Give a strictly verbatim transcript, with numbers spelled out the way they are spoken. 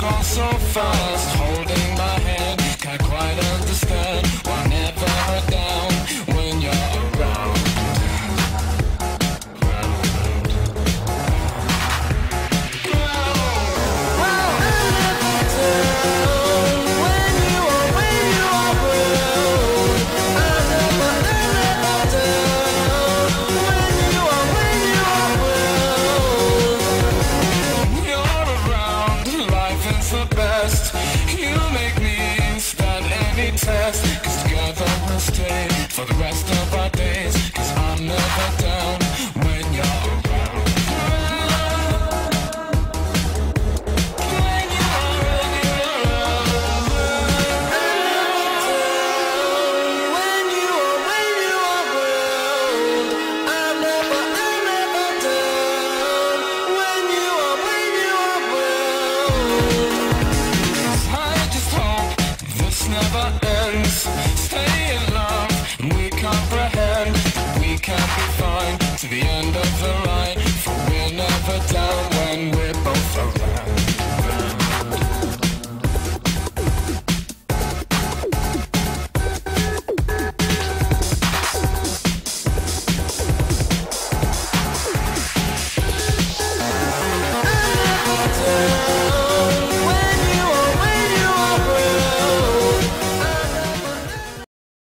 gone so fast, holding my hand. Can't quite understand why I never heard down when you're around. Cause together we'll stay for the rest of our days. Cause I'm never down when you're around. When you're around. When you are, when you are around. I'm never, I'm never down. When you are, when you are around. I just hope this never ends. Stay in love, and we comprehend that we can't be fine to the end of the ride. For we're never down when we're both around. I never down.